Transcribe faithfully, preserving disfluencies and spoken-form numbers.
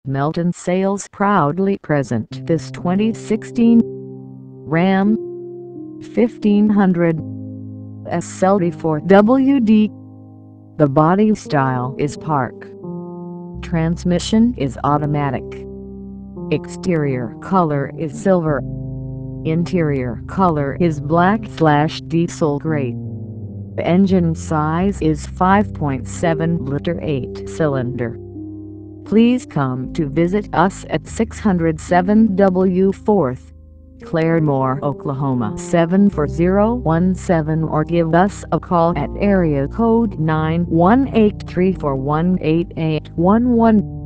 Melton Sales proudly present this twenty sixteen Ram fifteen hundred S L T four W D. The body style is park. Transmission is automatic. Exterior color is silver. Interior color is black slash diesel gray. Engine size is five point seven liter eight cylinder. Please come to visit us at six oh seven W fourth Claremore, Oklahoma seven four zero one seven or give us a call at area code nine one eight, three four one, eight eight one one.